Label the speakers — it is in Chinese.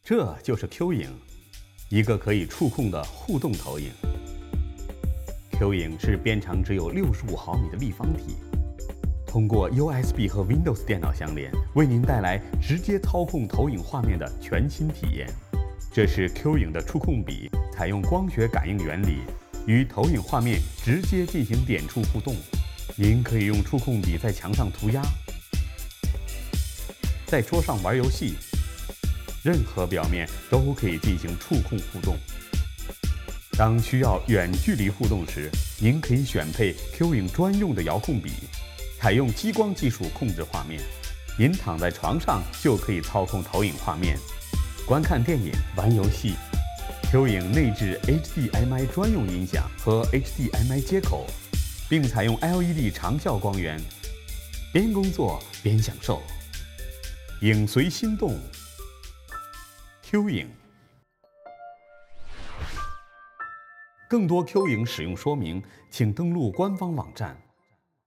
Speaker 1: 这就是 Q 影，一个可以触控的互动投影。Q 影是边长只有65毫米的立方体，通过 USB 和 Windows 电脑相连，为您带来直接操控投影画面的全新体验。这是 Q 影的触控笔，采用光学感应原理，与投影画面直接进行点触互动。您可以用触控笔在墙上涂鸦，在桌上玩游戏，任何表面都可以进行触控互动。当需要远距离互动时，您可以选配 Q 影专用的遥控笔，采用激光技术控制画面。您躺在床上就可以操控投影画面，观看电影、玩游戏。Q 影内置 HDMI 专用音响和 HDMI 接口，并采用 LED 长效光源，边工作边享受，影随心动。Q 影。更多 Q 影使用说明，请登录官方网站。